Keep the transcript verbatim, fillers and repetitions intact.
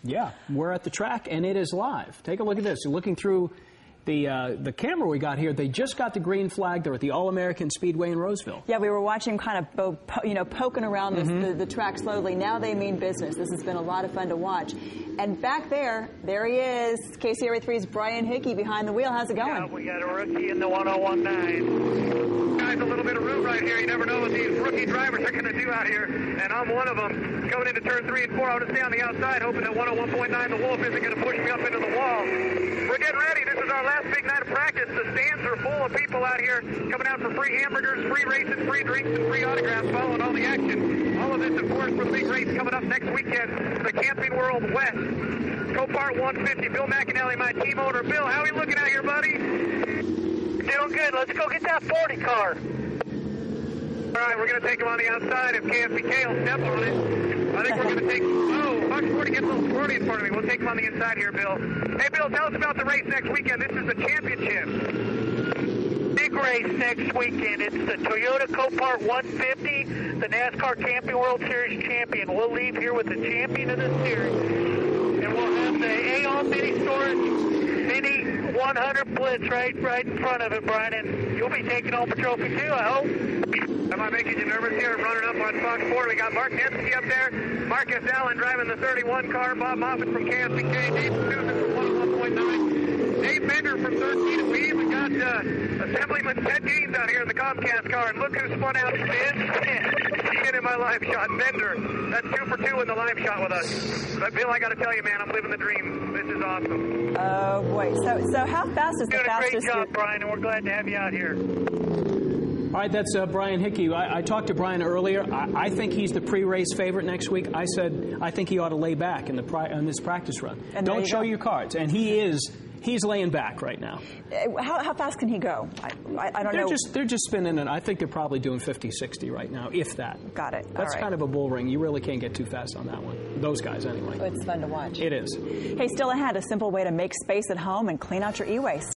Yeah, we're at the track, and it is live. Take a look at this. You're looking through the uh, the camera we got here. They just got the green flag. They're at the All-American Speedway in Roseville. Yeah, we were watching kind of, po po you know, poking around this, mm-hmm. the, the track slowly. Now they mean business. This has been a lot of fun to watch. And back there, there he is, K C R A three's Brian Hickey behind the wheel. How's it going? Yeah, we got a rookie in the one oh one nine. Guys, a little bit of room right here. You never know what these rookie drivers are going to do out here, and I'm one of them. Going into turn three and four, I want to stay on the outside, hoping that one oh one point nine, the Wolf, isn't going to push me up into the wall. We're getting ready. This is our last big night of practice. The stands are full of people out here coming out for free hamburgers, free races, free drinks, and free autographs, following all the action. All of this, of course, for the big race coming up next weekend, the Camping World West. Copart one fifty, Bill McAnally, my team owner. Bill, how are you looking out here, buddy? Doing good. Let's go get that forty car. All right, we're going to take him on the outside. If K S B K will step on it, I think we're going to take... Oh, Fox forty gets a little squirty in front of me. We'll take him on the inside here, Bill. Hey, Bill, tell us about the race next weekend. This is the championship. Big race next weekend. It's the Toyota Copart one fifty, the NASCAR Camping World Series champion. We'll leave here with the champion of the series. And we'll have the A O Mini Storage Mini one hundred Blitz right, right in front of it, Brian. And you'll be taking home a trophy, too, I hope. Am I making you nervous here? Running up on Fox four. We got Mark Hensky up there. Marcus Allen driving the thirty-one car. Bob Moffitt from K S B K. Dave Susan from one oh one point nine. Dave Bender from thirteen. We even got uh, Assemblyman Ted Gaines out here in the Comcast car. And look who spun out spin. Get in my live shot. Bender. That's two for two in the live shot with us. But Bill, I got to tell you, man, I'm living the dream. This is awesome. Oh, boy. So, so how fast is the You're doing fastest? a great job, Brian, and we're glad to have you out here. All right, that's uh, Brian Hickey. I, I talked to Brian earlier. I, I think he's the pre-race favorite next week. I said I think he ought to lay back in the pri on this practice run. And Don't you show go. your cards. And he is. He's laying back right now. How, how fast can he go? I, I, I don't they're know. Just, they're just spinning, and I think they're probably doing fifty, sixty right now, if that. Got it. That's All right. kind of a bull ring. You really can't get too fast on that one. Those guys, anyway. It's fun to watch. It is. Hey, still ahead, a simple way to make space at home and clean out your e-waste.